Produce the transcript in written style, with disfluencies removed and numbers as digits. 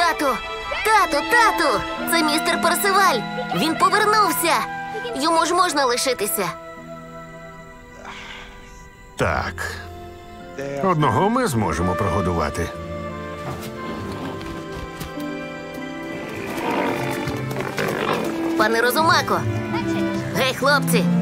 Тату! Тату! Це містер Персиваль! Він повернувся! Йому ж можна лишитися. Так. Одного ми зможемо прогодувати. Пане Розумако! Гей, хлопці!